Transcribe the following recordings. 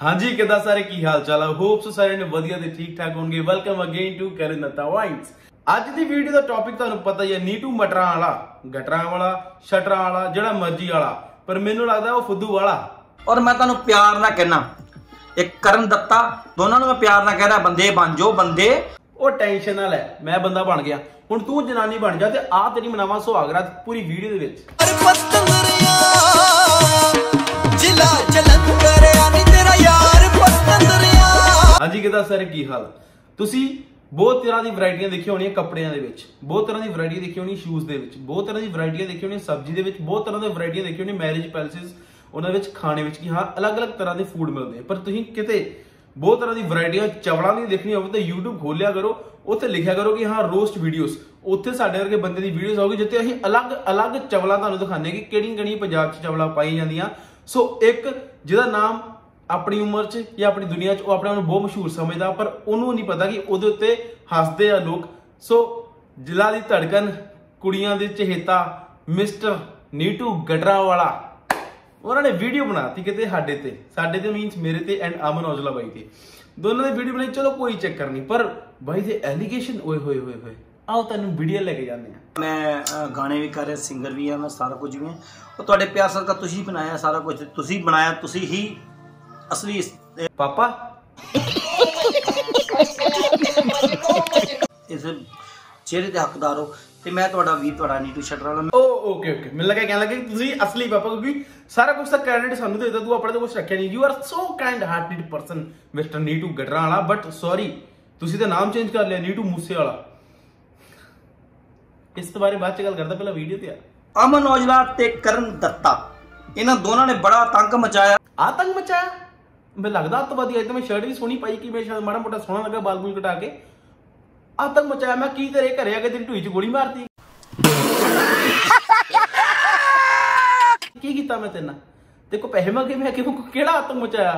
हाँ जी किदा सारे की हाल चाल है। होप सो सारे ने वधिया ते ठीक ठाक होंगे। Welcome again to Karan Dutta wines. आज दी वीडियो दा टॉपिक तुहानू पता ही है, नीटू मटरां वाला, गटरां वाला, शटरां वाला, जेड़ा मर्जी वाला, पर मैनू लगदा वो फुद्दू वाला। और मैं तुहानू प्यार ना कहना, एक करण दत्ता, दोनों मैं प्यार ना कह रहा, बंदे बन जाओ बंदे। ओ टेंशन ना लै, मैं बंदा बन गया, हुण तू जनानी बन जा ते आ तेरी मनावा सुहागरात पूरी वीडियो दे विच। हाँ जी किदा सारे की हाल। तुसी बहुत तरह की वैरायटियां देखी होनी कपड़ियां दे विच, बहुत तरह की वैरायटियां देखी होनी शूज दे विच, बहुत तरह की वैरायटियां देखी होनी सब्जी दे विच, बहुत तरह की वैरायटियां देखी होनी मैरिज पैलेसिस उन्हां विच खाने विच कि हाँ अलग अलग तरह के फूड मिलते हैं। पर तुसीं किते बहुत तरह की वैरायटियां चवलों की देखनी हो तो यूट्यूब खोलिया करो, उत्थे लिखिया करो कि हाँ रोस्ट वीडियोस, उत्थे साडे वर्गे बंदे की वीडियोस आउगी जिथे असीं अलग अलग चवलां तुहानूं दिखाने कि किहड़ियां पंजाब च चवलां पाई जांदियां। सो एक जिहदा नाम अपनी उम्र च या अपनी दुनिया च अपने आप को बहुत मशहूर समझदा, पर उन्होंने नहीं पता कि उहदे उत्ते हसदे आ लोग। सो जिला दी धड़कन, कुड़ियां दे चहेता मिस्टर नीटू गटरा वाला, उन्होंने वीडियो बनाती किते साडे ते मीनस मेरे ते एंड अमन औजला भाई ते, दोनों ने वीडियो बनाई। चलो कोई चक्कर नहीं, पर भाई दे एलिगेशन ओए होए होए होए, आओ तैनूं वीडियो लेके जाने हैं। मैं गाने भी कर रहा, सिंगर भी है, मैं सारा कुछ भी है। और तुहाडे प्यार सदका तुसीं बनाया, सारा कुछ तुसीं बनाया, तुसीं ही असली पापा इस चेहरे के हकदार हो। ते मैं तुहाडा वीर, तुहाडा नीटू शटर वाला। ओ ओके ओके, मैं लगा कहने लगे तुसी असली पापा, क्योंकि सारा कुछ तो क्रेडिट सानू देता, तू अपने तो कुछ रखिया नहीं। You are so kind hearted person mister Neetu Gatra वाला, बट सॉरी तुसी तो नाम चेंज कर लिया नीटू मूसे वाला। इस बारे बाद च गल करदा, पहला वीडियो ते आ। अमन औजला ते करण दत्ता, इन्हां दोनों ने बड़ा आतंक मचाया। आतंक मचाया? मैं लगदा अतवादी है तो मैं शर्ट भी सोहनी पाई कि मैं शायद माड़ा मोटा सोहना लगा बाल बूल कटा के। आतंक मचाया मैं की तेरे घरे आके तेरी ढूई च गोली मारती की कीता मैं तेना देखो पैसे मंगे, मैं केड़ा आतंक मचाया?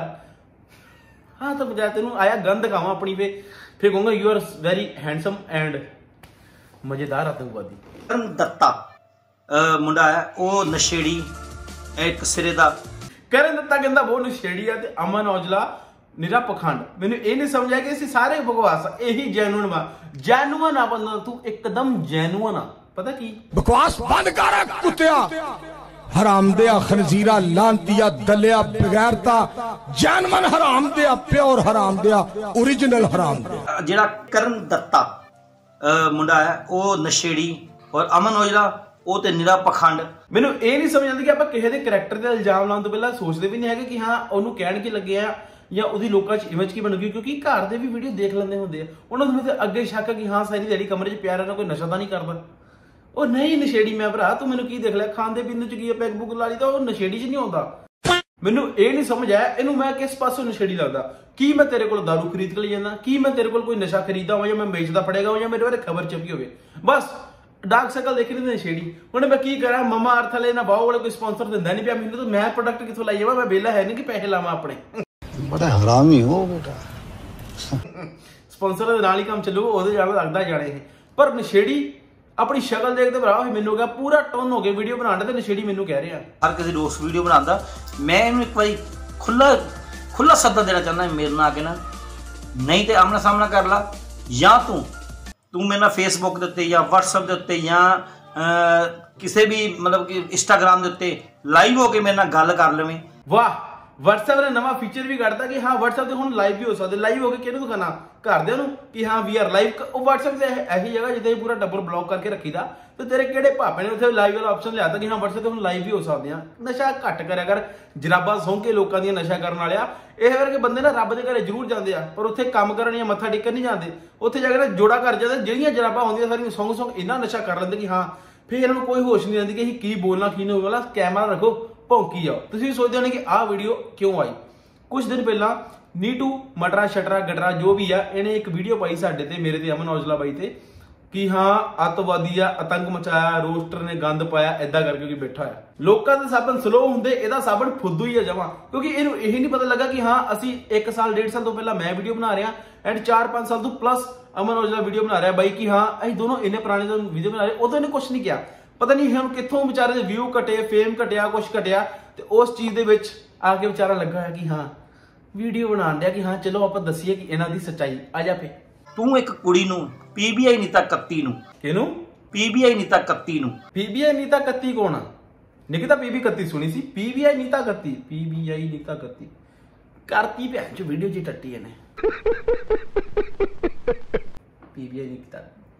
हाँ तो मचाया तेनू आया गंद खावा अपनी पे, फिर कहूंगा you are very handsome and मजेदार आतंकवादी। करण दत्ता मुंडा है वो नशेड़ी, एक सिरे दा। करण दत्ता कहंदा बहुत नशेड़ी है, ते अमन औजला निरा पखंड। मैंने ये नहीं समझा कि असीं सारे बकवास यही जैनुअन वा, जैनुअन आ बंदा तू, एकदम जैनुअन आ। पता की बकवास बंद कर कुत्तिया, हरामदिया, खनजीरा, लांतिया, दलिया, बगैरता, जैनुअन हरामदिया, प्योर हरामदिया, ओरिजिनल हरामदिया। जेड़ा करण दत्ता मुंडा है वो नशेड़ी, और अमन औजला वो ते निरा पखंड। मैनू ये नहीं समझ आती कि आप किसी के करैक्टर से इल्जाम लाने तो पहला सोचते भी नहीं है कि हाँ उन्होंने कहन की लगे आ या उसकी लोगों च इमेज की बन गई, क्योंकि घर के भी वीडियो देख लेंदे होंदे आ, उन्होंने तो अगे शक है कि हाँ सारी दिहाड़ी कमरे च प्यार है, कोई नशा तो नहीं करता। वो नहीं नशेड़ी मैं भरा, तू मैनू की देख लिया खांदे पींदे च की पैग पुग ला ली, तो नशेड़ी च नहीं आता। मैनू ये नहीं समझ आया इनू मैं किस पासों नशेड़ी लगता। की मैं तेरे को दारू खरीद के ले जाना, की मैं तेरे को कोई नशा खरीदा हो, या मैं बेचता पड़ेगा हो, या मेरे बारे खबर छपी हो, बस डार्क सर्कल देखी नहीं नशेड़ी। हुण मैं की करा, ममा अर्थ वाले ना बाओ वाले कोई स्पॉन्सर दिंदा नहीं पिया मैनू, तो मैं प्रोडक्ट किथों लाई जावां? मैं बेला है नहीं कि पैसे लावां अपने। बड़ा हरामी हो बेटा। स्पॉन्सर दे नाल ही काम चलूगा, ओहदे ज्यादा लगदा जाने है। पर नशेड़ी अपनी शक्ल देखते भरा मैनू क्या पूरा टोन हो गया वीडियो बनाने, ते नशेड़ी मैनू कह रहा हर किसी रोस्ट वीडियो बनाता। मैं इन्हूं एक बारी खुला सद्दा देना चाहना, मेरे नाल आके ना, नहीं तो आमना सामना कर ला, या तू मेरे ना फेसबुक के उत्ते या व्हाट्सएप के उत्ते या किसी भी मतलब कि इंस्टाग्राम के उत्ते लाइव होके मेरे नाल गल कर लवें। वाह, व्हाट्सएप ने नवा फीचर भी कढ़ता कि हाँ व्हाट्सएप से हुण लाइव भी हो सकते। लाइव होके किहनूं दिखाना? घरदिआं नूं कि हाँ वी आर लाइव। व्हाट्सएप से ऐसी जगह जिथे पूरा टब्बर ब्लॉक करके रखीदा, तो तेरे किहड़े भापे ने उत्थे लाइव वाला ऑप्शन लिया कि हाँ व्हाट्सएप से हुण लाइव भी हो सकते हैं। नशा घट करिया कर, जराबा सौं के लोगों दी नशा करन वालिया। इस करके बंदे ना रब दे घरे जरूर जाते हैं, पर उत्थे काम करन या मत्था टेकन नहीं जाते। उत्थे जाके ना जोड़ा कर जाते, जिहड़ियां जराबा होंदियां सारियां सौंग सौंग इन्ना नशा कर लेंदे कि हाँ फिर इन्हां नूं कोई होश नहीं रहिंदी कि असीं की बोलना की नहीं बोलना। कैमरा रखो, भौंकी जाओ। तुसीं सोचदे होणे कि आह वीडियो क्यों आई? कुछ दिन पहला नीटू मटरा शटरा गटरा जो भी है, इन्हें एक वीडियो पाई साडे ते, मेरे ते अमन औजला बाई ते, कि हाँ अतवादी आ, आतंक मचाया, रोस्टर ने गंद पाया, ऐदा करके कोई बैठा है। लोगों के साबन स्लो होंदे, एदा साबन फुद्दू ही है जमा, क्योंकि इन्हूं यही नहीं पता लगा कि हाँ असी 1 साल 1.5 साल तो पहला मैं वीडियो बना रहा एंड 4-5 साल तो प्लस अमन औजला वीडियो बना रहा बाई कि हाँ असीं दोनों इन्ने पुराने वीडियो बना रहे। उदों इन्हें कुछ नहीं किया, पता नहीं हम कितों बेचारे व्यू घटे, फेम घटिया, कुछ घटिया, तो उस चीज दे विच आके बेचारा लगा है कि हाँ ਵੀਡੀਓ ਬਣਾਉਣ ਡਿਆ ਕਿ ਹਾਂ ਚਲੋ ਆਪਾਂ ਦੱਸੀਏ ਕਿ ਇਹਨਾਂ ਦੀ ਸੱਚਾਈ। ਆ ਜਾ ਫੇ। ਤੂੰ ਇੱਕ ਕੁੜੀ ਨੂੰ PBI ਨੀਤਾ 31 ਨੂੰ, ਕਿਹਨੂੰ PBI ਨੀਤਾ 31 ਨੂੰ, PBI ਨੀਤਾ 31 ਕੌਣ ਆ? ਨਿਕਿਤਾ PB 31 ਸੁਣੀ ਸੀ, PBI ਨੀਤਾ 31, PBI ਨੀਤਾ 31 ਕਰਤੀ ਭੈਣ ਚੋ ਵੀਡੀਓ ਜੀ ਟੱਟੀ ਇਹਨੇ। PBI ਨੀਤਾ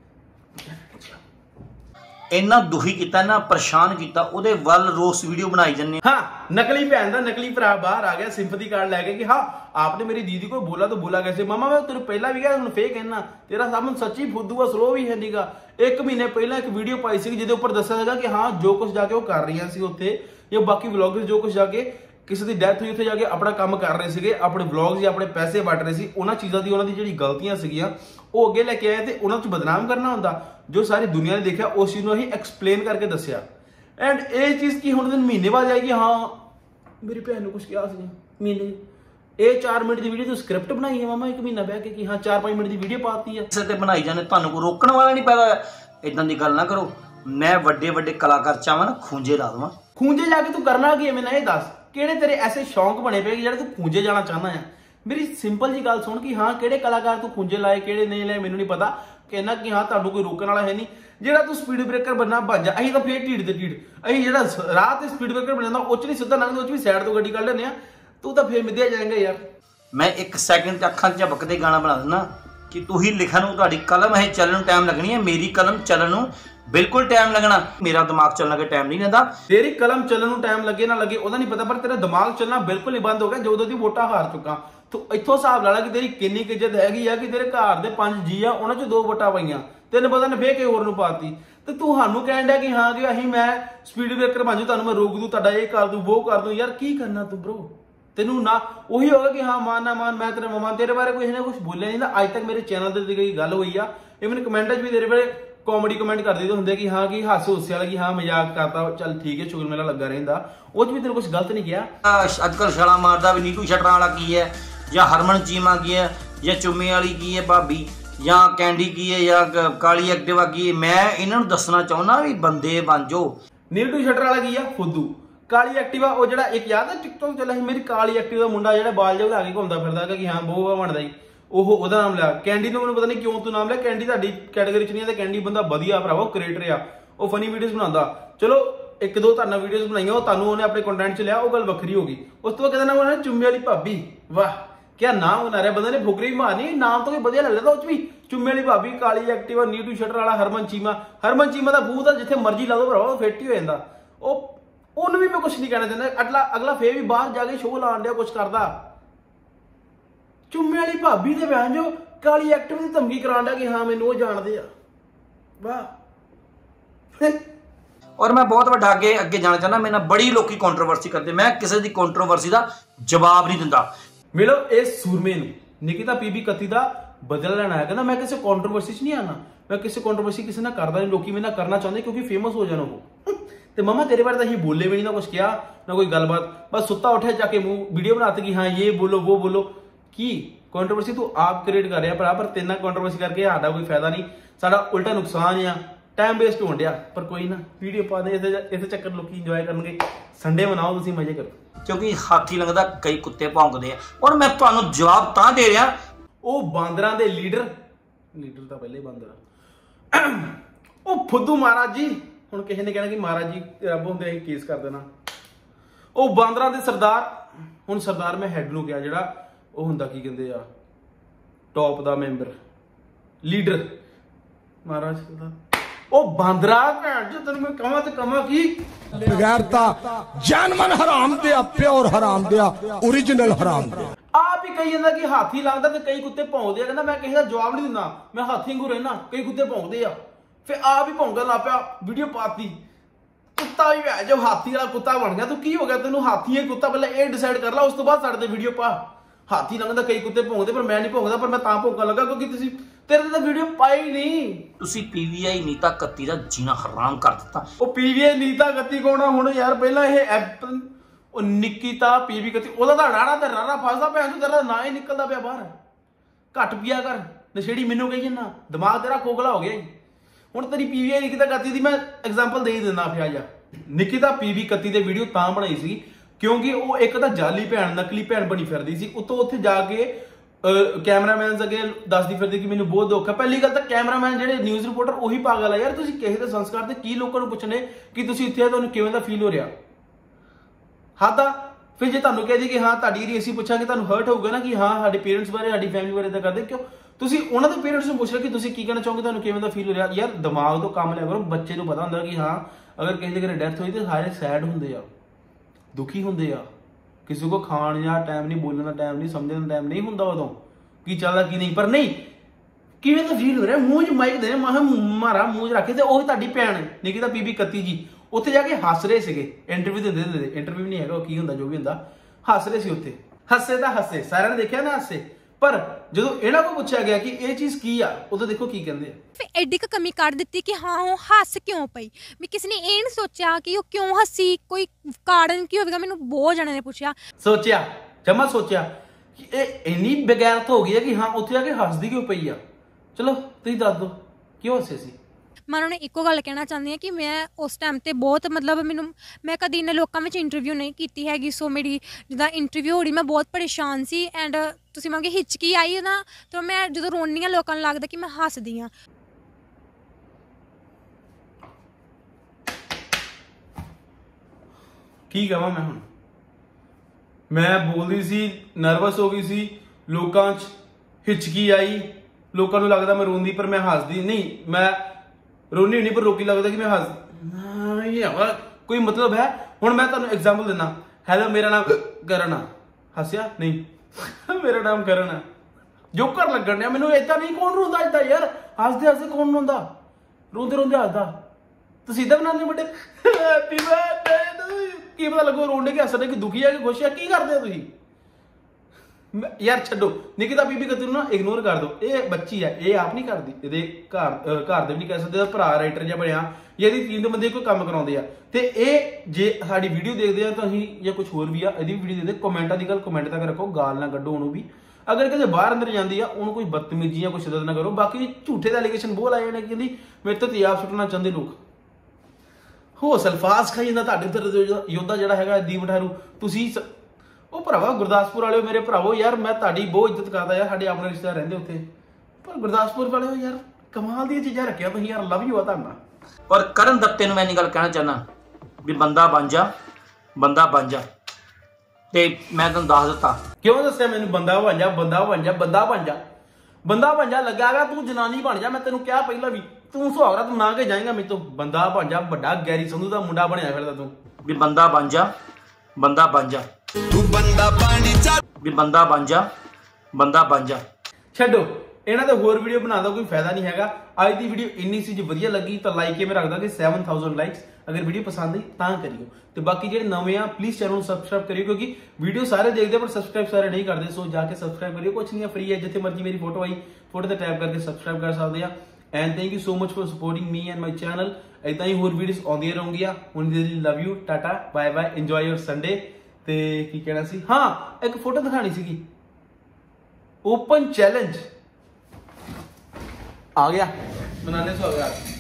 ਇੰਨਾ ਦੁਖੀ ਕੀਤਾ, ਇੰਨਾ ਪਰੇਸ਼ਾਨ ਕੀਤਾ, ਉਹਦੇ ਵੱਲ ਰੋਸ ਵੀਡੀਓ ਬਣਾਈ ਜੰਨੇ। हाँ, नकली बहन का नकली भरा बाहर आ गया सिंपैथी कार्ड लेके कि हाँ आपने मेरी दीदी को बोला तो बोला कैसे? मामा मैं तेरे पहला भी गया फेक है ना, तेरा सामने सच्ची फुद्दू वा स्लो भी है नीगा। 1 महीने पहला एक वीडियो पाई सी जिहदे उपर दस्सिया सीगा कि हाँ जो कुछ जाके वो कर रही सी उत्थे, या बाकी व्लॉगर्स जो कुछ जाके किसी की डेथ हुई उत्थे जाके अपना काम कर रहे थे, अपने व्लॉग्स या अपने पैसे वट रहे थे, उन्होंने चीज़ों की उन्होंने जी गलतियां सीगियां वो अगे लेके आए थे, उन्होंने बदनाम करना होंदा। जो सारी दुनिया ने देखा उस चीज़ को ही एक्सप्लेन करके दसिया। एंड ये चीज़ की हुण महीने बाद आएगी हाँ मेरी भैन कुछ क्या महीने ये 4 मिनट की वीडियो तो स्क्रिप्ट बनाई है मामा 1 महीना बह के कि हाँ 4-5 मिनट की वीडियो पाती है से बनाई जाने, तुहानू कोई रोकण वाला नहीं पैदा। इदां दी गल ना करो। मैं वड्डे वड्डे कलाकार चाहां ना खूंजे ला देवां। खूंजे जाके तू करना की है? मैंने ये दस किहड़े तेरे ऐसे शौक बने पे जिहड़े तू खूंजे जाना चाहना है? मेरी सिंपल जी गल सुन कि हाँ किहड़े कलाकार तू खूंजे लाए किहड़े नहीं लाए मैनूं नहीं पता, कहना कि हाँ तुहानू कोई रोकण वाला है नहीं। ਜਿਹੜਾ ਤੂੰ ਸਪੀਡ ਬ੍ਰੇਕਰ ਬੰਨਾ ਭੱਜ ਜਾ, ਅਸੀਂ ਤਾਂ ਫੇਰ ਢੀੜ ਤੇ ਢੀੜ, ਅਸੀਂ ਜਿਹੜਾ ਰਾਹ ਤੇ ਸਪੀਡ ਬ੍ਰੇਕਰ ਬਣਾਉਂਦਾ ਉਹ ਚ ਨਹੀਂ ਸਿੱਧਾ ਲੰਘਦਾ, ਉਹ ਚ ਵੀ ਸਾਈਡ ਤੋਂ ਗੱਡੀ ਕੱਢ ਲੈਂਦੇ ਆ, ਤੂੰ ਤਾਂ ਫੇਰ ਮਿੱਧਿਆ ਜਾਏਗਾ ਯਾਰ। ਮੈਂ 1 ਸੈਕਿੰਡ ਚ ਅੱਖਾਂ ਝਪਕਦੇ ਗਾਣਾ ਬਣਾ ਦਿੰਦਾ ਕਿ ਤੁਸੀਂ ਲਿਖਣ ਨੂੰ ਤੁਹਾਡੀ ਕਲਮ ਹੈ ਚੱਲਣ ਨੂੰ ਟਾਈਮ ਲੱਗਣੀ ਹੈ, ਮੇਰੀ ਕਲਮ ਚੱਲਣ ਨੂੰ ਬਿਲਕੁਲ ਟਾਈਮ ਲੱਗਣਾ, ਮੇਰਾ ਦਿਮਾਗ ਚੱਲਣ ਲੱਗੇ ਟਾਈਮ ਨਹੀਂ ਲੈਂਦਾ। ਤੇਰੀ ਕਲਮ ਚੱਲਣ ਨੂੰ ਟਾਈਮ ਲੱਗੇ ਨਾ ਲੱਗੇ ਉਹਦਾ ਨਹੀਂ ਪਤਾ, ਪਰ ਤੇਰਾ ਦਿਮਾਗ ਚੱਲਣਾ ਬਿਲਕੁਲ ਹੀ ਬੰਦ ਹੋ ਗਿਆ ਜਦੋਂ ਦੀ ਵੋਟਾਂ ਹਾਰ ਚੁੱਕਾ। ਤੂੰ ਇੱਥੋਂ ਹਿਸਾਬ ਲਾ ਲੈ ਕਿ ਤੇਰੀ ਕਿੰਨੀ ਇੱਜ਼ਤ ਹੈਗੀ ਆ ਕਿ ਤੇਰੇ ਘਰ ਦੇ 5 ਜੀ ਆ ਉਹਨਾਂ ਚ 2 ਵੋਟਾਂ ਪਾਈਆਂ, 3 ਪਤਾ ਨੇ ਫੇਰ ਕੇ ਹੋਰ ਨੂੰ ਪਾਤੀ, ਤੇ ਤੁਹਾਨੂੰ ਕਹਿਣ ਡਿਆ ਕਿ ਹਾਂ ਕਿ ਅਸੀਂ ਮੈਂ ਸਪੀਡ ਬ੍ਰੇਕਰ ਬਣ ਜੂ, ਤੁਹਾਨੂੰ ਮੈਂ ਰੋਕ ਦੂ, ਤੁਹਾਡਾ ਇਹ ਕਰ ਦੂ ਉਹ ਕਰ ਦੂ। ਯਾਰ ਕੀ ਕਰਨਾ ਤੂੰ ਬ్రో? ਤੈਨੂੰ ਨਾ ਉਹੀ ਹੋਗਾ ਕਿ ਹਾਂ ਮਾਨ ਨਾ ਮਾਨ ਮੈਂ ਤੇਰਾ ਮਾਮਾ, ਤੇਰੇ ਬਾਰੇ ਕੋਈ ਇਹਨੇ ਕੁਝ ਬੋਲਿਆ ਨਹੀਂ ਨਾ ਅੱਜ ਤੱਕ ਮੇਰੇ ਚੈਨਲ ਤੇ ਕੋਈ ਗੱਲ ਹੋਈ ਆ। ਇਵਨ ਕਮੈਂਟਾਂ 'ਚ ਵੀ ਤੇਰੇ ਬਾਰੇ ਕਾਮੇਡੀ ਕਮੈਂਟ ਕਰਦੇ ਹੁੰਦੇ ਕਿ ਹਾਂ ਕਿ ਹਾਸੇ ਵਾਲਾ ਕਿ ਹਾਂ ਮਜ਼ਾਕ ਕਰਤਾ, ਚੱਲ ਠੀਕ ਹੈ ਸ਼ੁਕਰ ਮੇਲਾ ਲੱਗਾ ਰਹਿੰਦਾ, ਉਹ 'ਚ ਵੀ ਤੈਨੂੰ ਕੁਝ ਗਲਤ ਨਹੀਂ ਕਿਹਾ। ਅੱਜ ਕੱਲ ਛਾਲਾ ਮਾਰਦਾ ਵੀ ਨੀਟੂ ਸ਼ਟਰਾਂ ਵਾਲਾ ਕੀ ਹੈ, ਜਾਂ ਹਰਮਨ ਚੀਮਾ ਕੀ ਹੈ, ਜਾਂ ਚੁੰਮੇ ਵਾਲੀ ਕੀ ਹੈ ਭਾਬੀ, ਜਾਂ ਕੈਂਡੀ ਕੀ ਹੈ, ਜਾਂ ਕਾਲੀ ਐਕਟਿਵਾ ਕੀ ਹੈ। ਮੈਂ ਇਹਨਾਂ ਨੂੰ ਦੱਸਣਾ ਚਾਹੁੰਦਾ ਵੀ ਬੰਦੇ ਬਣ ਜਾਓ। ਨੀਟੂ ਸ਼ਟਰ ਵਾਲਾ ਕੀ ਆ? ਫੁੱਦੂ। ਕਾਲੀ ਐਕਟਿਵਾ ਉਹ ਜਿਹੜਾ ਇੱਕ ਯਾਦ ਹੈ ਟਿਕਟੌਕ ਚੱਲਿਆ ਸੀ ਮੇਰੀ ਕਾਲੀ ਐਕਟਿਵਾ ਮੁੰਡਾ ਜਿਹੜਾ ਬਾਲ ਜਿਹਾ ਲਾ ਕੇ ਘੁੰਮਦਾ ਫਿਰਦਾ ਕਿ ਹਾਂ ਬਹੁਤ ਬਣਦਾ ਹੀ, ਉਹਦਾ ਨਾਮ ਲਿਆ। ਕੈਂਡੀ ਨੂੰ ਮੈਨੂੰ ਪਤਾ ਨਹੀਂ ਕਿਉਂ ਤੂੰ ਨਾਮ ਲਿਆ, ਕੈਂਡੀ ਤੁਹਾਡੀ ਕੈਟਾਗਰੀ ਚ ਨਹੀਂ ਹੈ ਤੇ ਕੈਂਡੀ ਬੰਦਾ ਵਧੀਆ ਭਰਾਵਾ, ਕ੍ਰੀਏਟਰ ਆ, ਉਹ ਫਨੀ ਵੀਡੀਓਜ਼ ਬਣਾਉਂਦਾ। ਚਲੋ 1-2 ਤੁਹਾਨੂੰ ਵੀਡੀਓਜ਼ ਬਣਾਈਆਂ ਉਹ ਤੁਹਾਨੂੰ ਉਹਨੇ ਆਪਣੇ ਕੰਟੈਂਟ ਚ ਲਿਆ, ਉਹ ਗੱਲ ਵੱਖਰੀ ਹੋ ਗਈ। ਉਸ ਤੋਂ ਬਾਅਦ ਕਹਿੰਦਾ ਨਾਮ ਚੁੰਮੇ ਵਾਲੀ ਭਾਬੀ, ਵਾਹ क्या नाम बना रहा है, बंदे ने फुकरी मारनी, नाम तो बढ़िया लग रहा था। चुम्मे वाली भाभी, काली एक्टिवा, नीटू शटर वाला हरमन चीमा का भूत है जिथे मर्जी ला दो भरावा फिट ही हो जाता। ਉਹਨੂੰ ਵੀ मैं कुछ नहीं कहना चाहता, अगला फेर भी बाहर जाके शो लाण दिया कुछ करदा। चुम्मे वाली भाभी दे बहन जो काली एक्टिवा की धमकी कराण दिया कि हाँ मैनूं ਉਹ ਜਾਣਦੇ ਆ, वाह। और मैं बहुत ਵੱਡਾ ਅੱਗੇ ਜਾਣਾ ਚਾਹੁੰਦਾ, ਮੇਰੇ ਨਾਲ ਬੜੀ ਲੋਕੀ ਕੰਟਰੋਵਰਸੀ ਕਰਦੇ, ਮੈਂ ਕਿਸੇ ਦੀ ਕੰਟਰੋਵਰਸੀ ਦਾ ਜਵਾਬ ਨਹੀਂ ਦਿੰਦਾ। मिलो इस सूरमे निकिता PB 31 का बदला लेना है, कहना मैं किसी कंट्रोवर्सी नहीं आना, मैं किसी कंट्रोवर्सी किसी ना करता नहीं, लोग मेरे ना करना चाहते क्योंकि फेमस हो जाना वो। तो मामा तेरे बारे तो अं बोले भी नहीं ना कुछ किया ना कोई गलबात, बस सुता उठे जाके मुंह वीडियो बनाते कि हाँ ये बोलो वो बोलो। की कंट्रोवर्सी तू आप क्रिएट कर रहा पर तेरे ना कंट्रोवर्सी करके साडा कोई फायदा नहीं, साडा उल्टा नुकसान है, टाइम वेस्ट होण दिया। पर कोई ना वीडियो पा दे, इस चक्कर लोग इंजॉय करनगे, संडे मनाओ तुसीं मजे करो। क्योंकि हाथी लंघदा कई कुत्ते भौंकदे आ, और मैं तुहानू जवाब तां दे रहा ਉਹ ਬਾਂਦਰਾਂ ਦੇ ਲੀਡਰ ਤਾਂ ਪਹਿਲੇ ਬਾਂਦਰ ਉਹ ਫੁੱਦੂ ਮਹਾਰਾਜ ਜੀ। ਹੁਣ ਕਿਸੇ ਨੇ ਕਹਿਣਾ ਕਿ ਮਹਾਰਾਜ ਜੀ ਰੱਬ ਹੁੰਦੇ ਅਸੀਂ ਕੇਸ ਕਰ ਦੇਣਾ। ਉਹ ਬਾਂਦਰਾਂ ਦੇ ਸਰਦਾਰ, ਹੁਣ ਸਰਦਾਰ ਮੈਂ ਹੈਡ ਨੂੰ ਕਿਹਾ ਜਿਹੜਾ ਉਹ ਹੁੰਦਾ ਕੀ ਕਹਿੰਦੇ ਆ ਟੌਪ ਦਾ ਮੈਂਬਰ ਲੀਡਰ ਮਹਾਰਾਜ ਦਾ ਉਹ ਬਾਂਦਰਾ ਭੈਣ ਜੋ ਤੈਨੂੰ ਮੈਂ ਕਹਾਂ ਤੇ ਕਹਾਂ ਕੀ ਬਗੈਰਤਾ ਜਾਨਮਨ ਹਰਾਮ ਦਿਆ ਪਿਓਰ ਹਰਾਮ ਦਿਆ ओरिजिनल ਹਰਾਮ ਦਿਆ। ਆਪ ਹੀ ਕਹੀ ਜਾਂਦਾ ਕਿ ਹਾਥੀ ਲੰਘਦਾ ਤੇ ਕਈ ਕੁੱਤੇ ਭੌਂਕਦੇ ਆ, ਕਹਿੰਦਾ ਮੈਂ ਕਿਸੇ ਦਾ ਜਵਾਬ ਨਹੀਂ ਦਿੰਦਾ, ਮੈਂ ਹਾਥੀ ਵਾਂਗੂ ਰਹਿਣਾ, ਕਈ ਕੁੱਤੇ ਭੌਂਕਦੇ ਆ। ਫਿਰ ਆਪ ਹੀ ਭੌਂਕਣ ਲੱਗ ਪਿਆ, ਵੀਡੀਓ ਪਾਤੀ। ਕੁੱਤਾ ਵੀ ਹੈ ਜੋ ਹਾਥੀ ਵਾਲਾ ਕੁੱਤਾ ਬਣ ਗਿਆ, ਤੂੰ ਕੀ ਹੋ ਗਿਆ? ਤੈਨੂੰ ਹਾਥੀ ਹੈ ਕੁੱਤਾ ਪਹਿਲਾਂ ਇਹ ਡਿਸਾਈਡ ਕਰ ਲੈ, ਉਸ ਤੋਂ ਬਾਅਦ ਸਾਡੇ ਤੇ ਵੀਡੀਓ ਪਾ। ਹਾਥੀ ਲੰਘਦਾ ਕਈ ਕੁੱਤੇ ਭੌਂਕਦੇ ਪਰ ਮੈਂ ਨਹੀਂ ਭੌਂਕਦਾ, ਪਰ ਮੈਂ ਤਾਂ ਭੌਂਕਣ ਲੱਗਾ ਕਿਉਂਕਿ ਤੁਸੀਂ तेरे तो वीडियो पाई नहीं। तुसी PBI नीता 31 ਦਾ जीना हराम कर दिता। ਉਹ PBI नीता 31 ਕੋਣਾ ਹੁਣ ਯਾਰ ਪਹਿਲਾਂ ਇਹ ਉਹ ਨਿੱਕੀਤਾ PB 31 ਉਹਦਾ ਤਾਂ ਰਾਣਾ ਤੇ ਰਾਣਾ ਫਸਦਾ ਪਿਆ, ਤੂੰ ਤੇਰਾ ਨਾਂ ਹੀ ਨਿਕਲਦਾ ਪਿਆ ਬਾਹਰ। ਘੱਟ ਪਿਆ ਕਰ ਨਸ਼ੇੜੀ, ਮੈਨੂੰ ਕਹੀ ਜੰਨਾ ਦਿਮਾਗ ਤੇਰਾ ਖੋਖਲਾ ਹੋ ਗਿਆ। ਹੁਣ ਤੇਰੀ PBI ਨਿੱਕੀਤਾ 31 ਦੀ ਮੈਂ ਐਗਜ਼ਾਮਪਲ ਦੇ ਹੀ ਦਿੰਦਾ ਪਿਆ ਜਾ। ਨਿੱਕੀਤਾ PB 31 ਦੇ ਵੀਡੀਓ ਤਾਂ ਬਣਾਈ ਸੀ ਕਿਉਂਕਿ ਉਹ ਇੱਕ ਤਾਂ ਜਾਲੀ ਭੈਣ, ਨਕਲੀ ਭੈਣ ਬਣੀ ਫਿਰਦੀ ਸੀ, ਉਤੋਂ ਉੱਥੇ ਜਾ ਕੇ ਕੈਮਰਾਮੈਨ ਅੱਗੇ ਦੱਸਦੀ ਫਿਰਦੀ ਕਿ ਮੈਨੂੰ ਬਹੁਤ ਦੁੱਖ ਹੈ। ਪਹਿਲੀ ਗੱਲ ਤਾਂ ਕੈਮਰਾਮੈਨ ਜਿਹੜੇ ਨਿਊਜ਼ ਰਿਪੋਰਟਰ ਉਹੀ ਪਾਗਲ ਆ ਯਾਰ। ਤੁਸੀਂ ਕਿਸੇ ਦੇ ਸੰਸਕਾਰ ਤੇ ਕੀ ਲੋਕਾਂ ਨੂੰ ਪੁੱਛਣੇ ਕਿ ਤੁਸੀਂ ਇੱਥੇ ਆ ਤੁਹਾਨੂੰ ਕਿਵੇਂ ਦਾ ਫੀਲ ਹੋ ਰਿਹਾ। ਹਾਂ ਤਾਂ ਫਿਰ ਜੇ ਤੁਹਾਨੂੰ ਕਹਿ ਦੀ ਕਿ ਹਾਂ ਤੁਹਾਡੀ ਰੀ ਅਸੀਂ ਪੁੱਛਾਂਗੇ, ਤੁਹਾਨੂੰ ਹਰਟ ਹੋਊਗਾ ਨਾ ਕਿ ਹਾਂ ਸਾਡੇ ਪੇਰੈਂਟਸ ਬਾਰੇ, ਸਾਡੀ ਫੈਮਿਲੀ ਬਾਰੇ ਤਾਂ ਕਰਦੇ ਕਿਉਂ। ਤੁਸੀਂ ਉਹਨਾਂ ਦੇ ਪੇਰੈਂਟਸ ਨੂੰ ਪੁੱਛ ਰਹੇ ਕਿ ਤੁਸੀਂ ਕੀ ਕਹਿਣਾ ਚਾਹੋਗੇ, ਤੁਹਾਨੂੰ ਕਿਵੇਂ ਦਾ ਫੀਲ ਹੋ ਰਿਹਾ। ਯਾਰ ਦਿਮਾਗ ਤੋਂ ਕੰਮ ਲਿਆ ਕਰੋ। ਬੱਚੇ ਨੂੰ ਪਤਾ ਹੁੰਦਾ ਕਿ ਹਾਂ ਅਗਰ ਕਿਸੇ ਦੇ ਘਰੇ ਡੈਥ ਹੋਈ ਤੇ ਸਾਰੇ ਸੈਡ ਹੁੰਦੇ ਆ, ਦੁਖੀ ਹੁੰਦੇ ਆ। ਕਿਸੇ ਕੋ ਖਾਣ ਜਾਂ ਟਾਈਮ ਨਹੀਂ, ਬੋਲਣ ਦਾ ਟਾਈਮ ਨਹੀਂ, ਸਮਝਣ ਦਾ ਟਾਈਮ ਨਹੀਂ ਹੁੰਦਾ ਉਦੋਂ ਕੀ ਚੱਲਦਾ ਕੀ ਨਹੀਂ। ਪਰ ਨਹੀਂ, ਕਿਵੇਂ ਦਾ ਫੀਲ ਹੋ ਰਿਹਾ, ਮੂੰਹ 'ਚ ਮਾਈਕ ਦੇ ਮਾਰਾ ਮੂੰਹ 'ਚ ਰੱਖੇ ਤੇ ਉਹ ਤੁਹਾਡੀ ਭੈਣ ਨਿਕਿਤਾ ਬੀਬੀ ਕੱਤੀ ਜੀ ਉੱਥੇ ਜਾ ਕੇ ਹੱਸ ਰਹੇ ਸੀਗੇ। ਇੰਟਰਵਿਊ ਦਿੰਦੇ ਹੁੰਦੇ, ਇੰਟਰਵਿਊ ਨਹੀਂ ਹੈਗਾ, ਉਹ ਕੀ ਹੁੰਦਾ ਜੋ ਵੀ ਹੁੰਦਾ, ਹੱਸ ਰਹੇ ਸੀ ਉੱਥੇ। ਹੱਸੇ ਤਾਂ ਹੱਸੇ, ਸਾਰਿਆਂ ਨੇ ਦੇਖਿਆ ਨਾ ਹੱਸੇ। ਪਰ ਜਦੋਂ ਇਹਨਾਂ ਕੋਲ ਪੁੱਛਿਆ ਗਿਆ ਕਿ ਇਹ ਚੀਜ਼ ਕੀ ਆ, ਉਦੋਂ ਦੇਖੋ ਕੀ ਕਹਿੰਦੇ ਆ। ਫਿਰ ਐਡੀ ਕੁ ਕਮੀ ਕੱਢ ਦਿੱਤੀ ਕਿ ਹਾਂ ਉਹ ਹੱਸ ਕਿਉਂ ਪਈ। ਵੀ ਕਿਸੇ ਨੇ ਇਹ ਨਹੀਂ ਸੋਚਿਆ ਕਿ ਉਹ ਕਿਉਂ ਹੱਸੀ, ਕੋਈ ਕਾਰਨ ਕੀ ਹੋਵੇਗਾ। ਮੈਨੂੰ ਬਹੁਤ ਜਣਿਆਂ ਨੇ ਪੁੱਛਿਆ, ਸੋਚਿਆ ਜਮਾ ਸੋਚਿਆ ਕਿ ਇਹ ਇੰਨੀ ਬੇਗੈਰਤ ਹੋ ਗਈ ਹੈ ਕਿ ਹਾਂ ਉੱਥੇ ਜਾ ਕੇ ਹੱਸਦੀ ਕਿਉਂ ਪਈ ਆ। ਚਲੋ ਤੁਸੀਂ ਦੱਸ ਦਿਓ ਕਿਉਂ ਹੱਸੇ ਸੀ। ਮੈਂ ਉਹਨਾਂ ਨੂੰ ਇੱਕੋ ਗੱਲ ਕਹਿਣਾ ਚਾਹੁੰਦੀ ਹਾਂ ਕਿ ਮੈਂ ਉਸ ਟਾਈਮ ਤੇ ਬਹੁਤ ਮਤਲਬ ਮੈਂ ਕਦੀ ਇਹਨਾਂ ਲੋਕਾਂ ਵਿੱਚ ਇੰਟਰਵਿਊ ਨਹੀਂ ਕੀਤੀ ਹੈਗੀ। ਸੋ ਮੇਰੀ ਜਿੱਦਾਂ ਇੰਟਰਵਿਊ ਹੋ ਰਹੀ, ਮੈਂ ਬਹੁਤ ਪਰੇਸ਼ਾਨ ਸੀ। ਐਂਡ ਤੁਸੀਂ ਮੰਗੇ ਹਿਚਕੀ ਆਈ ਨਾ, ਤਾਂ ਮੈਂ ਜਦੋਂ ਰੋਂਦੀ ਹਾਂ ਲੋਕਾਂ ਨੂੰ ਲੱਗਦਾ ਕਿ ਮੈਂ ਹੱਸਦੀ ਹਾਂ। ਕੀ ਕਹਾਂ ਮੈਂ ਹੁਣ, ਮੈਂ ਬੋਲਦੀ ਸੀ, ਨਰਵਸ ਹੋ ਗਈ ਸੀ, ਲੋਕਾਂ 'ਚ ਹਿਚਕੀ ਆਈ, ਲੋਕਾਂ ਨੂੰ ਲੱਗਦਾ ਮੈਂ ਰੋਂਦੀ ਪਰ ਮੈਂ ਹੱਸਦੀ ਨਹੀਂ। ਮੈਂ ਰੋਣੀ ਨਹੀਂ ਪਰ ਲੋਕੀ ਲੱਗਦਾ ਕਿ ਮੈਂ ਹੱਸ ਕੋਈ ਮਤਲਬ ਹੈ। ਹੁਣ ਮੈਂ ਤੁਹਾਨੂੰ ਐਗਜ਼ਾਮਪਲ ਦਿੰਦਾ। ਹੈਲੋ ਮੇਰਾ ਨਾਮ ਕਰਨ ਆ, ਹੱਸਿਆ ਨਹੀਂ। ਮੇਰਾ ਨਾਮ ਕਰਨ ਆ, ਜੋਕਰ ਲੱਗਣ ਡਿਆ ਮੈਨੂੰ। ਏਦਾਂ ਨਹੀਂ, ਕੌਣ ਰੋਂਦਾ ਏਦਾਂ ਯਾਰ, ਹੱਸਦੇ ਹੱਸਦੇ ਕੌਣ ਰੋਂਦਾ, ਰੋਂਦੇ ਰੋਂਦੇ ਹੱਸਦਾ। ਤੁਸੀਂ ਇਦਾਂ ਬਣਾਉਂਦੇ ਵੱਡੇ ਹੈਪੀ ਬਰਥਡੇ, ਕੀ ਪਤਾ ਲੱਗੋ ਰੋਂਡੇ ਕਿ ਹੱਸਦੇ ਕਿ ਦੁਖੀ ਆ ਕਿ ਖੁਸ਼ ਆ, ਕੀ ਕਰਦੇ ਆ ਤੁਸੀਂ ਯਾਰ। ਛੱਡੋ ਨਿਕਿਤਾ ਬੀਬੀ ਕਤੀ ਨੂੰ ਨਾ ਇਗਨੋਰ ਕਰ ਦਿਓ। ਇਹ ਬੱਚੀ ਆ, ਇਹ ਆਪ ਨਹੀਂ ਕਰਦੀ, ਇਹਦੇ ਘਰ ਦੇ ਵੀ ਨਹੀਂ ਕਹਿ ਸਕਦੇ। ਭਰਾ ਰਾਈਟਰ ਜਿਹਾ ਬਣਿਆ, ਇਹਦੀ ਟੀਮ ਦੇ ਬੰਦੇ ਕੋਈ ਕੰਮ ਕਰਾਉਂਦੇ ਆ। ਤੇ ਇਹ ਜੇ ਸਾਡੀ ਵੀਡੀਓ ਦੇਖਦੇ ਆ ਤਾਂ ਅਸੀਂ ਜਾਂ ਕੁਝ ਹੋਰ ਵੀ ਆ, ਇਹਦੀ ਵੀਡੀਓ ਦੇਖਦੇ, ਕਮੈਂਟਾਂ ਦੀ ਗੱਲ ਕਮੈਂਟ ਤੱਕ ਰੱਖੋ, ਗਾਲ ਨਾ ਕੱਢੋ ਉਹਨੂੰ ਵੀ। ਅਗਰ ਕਿਤੇ ਬਾਹਰ ਅੰਦਰ ਜਾਂਦੀ ਆ ਉਹਨੂੰ ਕੋਈ ਬਦਤਮੀਜ਼ੀ ਜਾਂ ਕੋਈ ਸ਼ਿੱਦਤ ਨਾ ਕਰੋ। ਬਾਕੀ ਝੂਠੇ ਦਾ ਐਲੀਗੇਸ਼ਨ ਬਹੁਤ ਆਏ ਨੇ ਕਿ ਕਹਿੰਦੀ ਮੇਰੇ ਤੋਂ ਤਿਆਬ ਸੁੱਟਣਾ ਚਾਹੁੰਦੇ ਲੋਕ। ਹੋ ਸਲਫਾਜ਼ ਖਾਈ ਜਾਂਦਾ ਤੁਹਾਡੇ ਉੱਧਰ ਯੋਧਾ ਜਿਹੜਾ ਹੈਗਾ ਦੀਪ ਠਾਰੂ। ਤੁਸੀਂ ਉਹ ਭਰਾਵਾ ਗੁਰਦਾਸਪੁਰ ਵਾਲਿਓ, ਮੇਰੇ ਭਰਾਵੋ ਯਾਰ, ਮੈਂ ਤੁਹਾਡੀ ਬਹੁਤ ਇੱਜ਼ਤ ਕਰਦਾ ਯਾਰ। ਸਾਡੇ ਆਪਣੇ ਰਿਸ਼ਤੇਦਾਰ ਰਹਿੰਦੇ ਉੱਥੇ, ਪਰ ਗੁਰਦਾਸਪੁਰ ਵਾਲਿਓ ਯਾਰ ਕਮਾਲ ਦੀਆਂ ਚੀਜ਼ਾਂ ਰੱਖਿਆ ਤੁਸੀਂ ਯਾਰ। ਲਵ ਯੂ ਆ ਤੁਹਾਨੂੰ। ਔਰ ਕਰਨ ਦੱਤੇ ਨੂੰ ਮੈਂ ਇਹ ਗੱਲ ਕਹਿਣਾ ਚਾਹੁੰਦਾ ਵੀ ਬੰਦਾ ਬਣ ਜਾ, ਬੰਦਾ ਬਣ ਜਾ। ਤੇ ਮੈਂ ਤੁਹਾਨੂੰ ਦੱਸ ਦਿੱਤਾ ਕਿਉਂ ਦੱਸਿਆ ਮੈਨੂੰ, ਬੰਦਾ ਬਣ ਜਾ, ਬੰਦਾ ਬਣ ਜਾ, ਬੰਦਾ ਬਣ ਜਾ, ਬੰਦਾ ਬਣ ਜਾ। ਲੱਗਾਗਾ ਤੂੰ ਜਨਾਨੀ ਬਣ ਜਾ। ਮੈਂ ਤੈਨੂੰ ਕਿਹਾ ਪਹਿਲਾਂ ਵੀ, ਤੂੰ ਸੁਹਾਗਰਾ ਤੂੰ ਨਾ ਕੇ ਜਾਏਗਾ ਮੇਰੇ ਤੋਂ। ਬੰਦਾ ਬਣ ਜਾ, ਵੱਡਾ ਗੈਰੀ ਸੰਧੂ ਦਾ ਮੁੰਡਾ ਬਣਿਆ ਫਿਰਦਾ ਤੂੰ। ਵੀ ਬੰਦਾ ਬਣ ਜਾ, ਬੰਦਾ ਬਣ ਜਾ, तू बंदा पानी चा ਵੀ ਬੰਦਾ ਬਣ ਜਾ, ਬੰਦਾ ਬਣ ਜਾ। ਛੱਡੋ ਇਹਨਾਂ ਤੇ ਹੋਰ ਵੀਡੀਓ ਬਣਾਉਣ ਦਾ ਕੋਈ ਫਾਇਦਾ ਨਹੀਂ ਹੈਗਾ। ਅੱਜ ਦੀ ਵੀਡੀਓ ਇੰਨੀ ਸੀ, ਜੇ ਵਧੀਆ ਲੱਗੀ ਤਾਂ ਲਾਈਕ ਮੈਂ ਰੱਖਦਾ ਕਿ 7000 ਲਾਈਕਸ। ਅਗਰ ਵੀਡੀਓ ਪਸੰਦ ਆਈ ਤਾਂ ਕਰਿਓ। ਤੇ ਬਾਕੀ ਜਿਹੜੇ ਨਵੇਂ ਆ ਪਲੀਜ਼ ਚੈਨਲ ਨੂੰ ਸਬਸਕ੍ਰਾਈਬ ਕਰਿਓ, ਕਿਉਂਕਿ ਵੀਡੀਓ ਸਾਰੇ ਦੇਖਦੇ ਪਰ ਸਬਸਕ੍ਰਾਈਬ ਸਾਰੇ ਨਹੀਂ ਕਰਦੇ। ਸੋ ਜਾ ਕੇ ਸਬਸਕ੍ਰਾਈਬ ਕਰਿਓ, ਕੁਝ ਨਹੀਂ ਹੈ, ਫ੍ਰੀ ਹੈ। ਜਿੱਥੇ ਮਰਜ਼ੀ ਮੇਰੀ ਫੋਟੋ ਆਈ, ਫੋਟੋ ਤੇ ਟੈਪ ਕਰਕੇ ਸਬਸਕ੍ਰਾਈਬ ਕਰ ਸਕਦੇ ਆ। And thank you so much for supporting me and my channel. ਇਦਾਂ ਹੀ ਹੋਰ ਵੀਡੀਓਜ਼ ਆਉਂਦੀਆਂ ਰਹੂੰਗੀਆਂ। ਹੁਣ ਦੇ ਲਈ love you, tata, bye bye, enjoy your Sunday. ਤੇ ਕੀ ਕਹਿਣਾ ਸੀ, ਹਾਂ ਇੱਕ ਫੋਟੋ ਦਿਖਾਣੀ ਸੀਗੀ, ओपन चैलेंज आ गया बनाने से हो गया।